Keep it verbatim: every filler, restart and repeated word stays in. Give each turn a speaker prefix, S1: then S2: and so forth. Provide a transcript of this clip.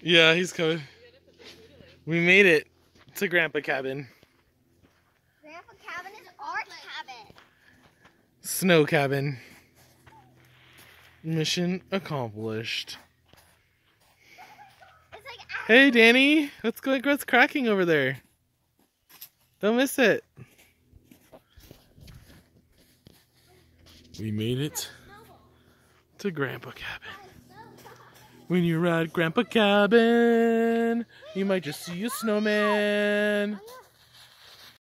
S1: Yeah, he's coming. We made it to Grandpa Cabin.
S2: Grandpa Cabin is our cabin.
S1: Snow cabin. Mission accomplished.
S2: It's like
S1: Hey, Danny. What's going? What's cracking over there? Don't miss it. We made it to Grandpa Cabin. When you're at Grandpa Cabin, you might just see a snowman.